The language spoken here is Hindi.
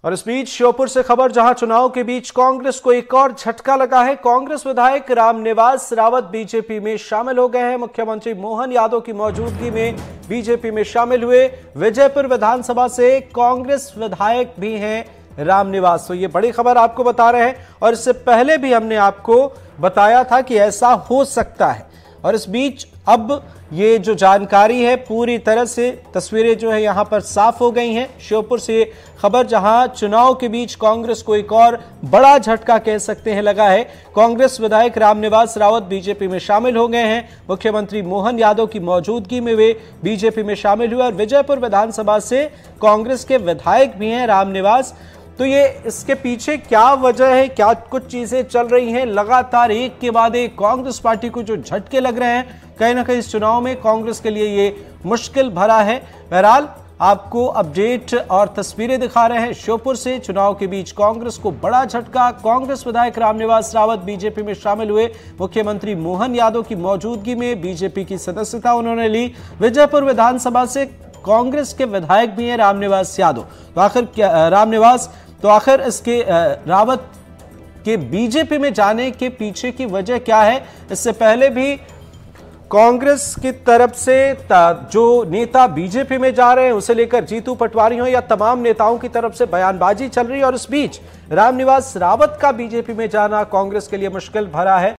और इस बीच श्योपुर से खबर, जहां चुनाव के बीच कांग्रेस को एक और झटका लगा है। कांग्रेस विधायक रामनिवास रावत बीजेपी में शामिल हो गए हैं। मुख्यमंत्री मोहन यादव की मौजूदगी में बीजेपी में शामिल हुए। विजयपुर विधानसभा से कांग्रेस विधायक भी हैं रामनिवास। तो ये बड़ी खबर आपको बता रहे हैं, और इससे पहले भी हमने आपको बताया था कि ऐसा हो सकता है। और इस बीच अब ये जो जानकारी है, पूरी तरह से तस्वीरें जो है यहां पर साफ हो गई हैं। श्योपुर से खबर, जहां चुनाव के बीच कांग्रेस को एक और बड़ा झटका कह सकते हैं लगा है। कांग्रेस विधायक रामनिवास रावत बीजेपी में शामिल हो गए हैं। मुख्यमंत्री मोहन यादव की मौजूदगी में वे बीजेपी में शामिल हुए, और विजयपुर विधानसभा से कांग्रेस के विधायक भी हैं रामनिवास। तो ये इसके पीछे क्या वजह है, क्या कुछ चीजें चल रही हैं? लगातार एक के बाद एक कांग्रेस पार्टी को जो झटके लग रहे हैं, कहीं ना कहीं इस चुनाव में कांग्रेस के लिए ये मुश्किल भरा है। बहरहाल आपको अपडेट और तस्वीरें दिखा रहे हैं श्योपुर से। चुनाव के बीच कांग्रेस को बड़ा झटका, कांग्रेस विधायक रामनिवास रावत बीजेपी में शामिल हुए। मुख्यमंत्री मोहन यादव की मौजूदगी में बीजेपी की सदस्यता उन्होंने ली। विजयपुर विधानसभा से कांग्रेस के विधायक भी हैं रामनिवास यादव। तो आखिर क्या रामनिवास, तो आखिर इसके रावत के बीजेपी में जाने के पीछे की वजह क्या है? इससे पहले भी कांग्रेस की तरफ से जो नेता बीजेपी में जा रहे हैं, उसे लेकर जीतू पटवारी हो या तमाम नेताओं की तरफ से बयानबाजी चल रही है। और इस बीच रामनिवास रावत का बीजेपी में जाना कांग्रेस के लिए मुश्किल भरा है।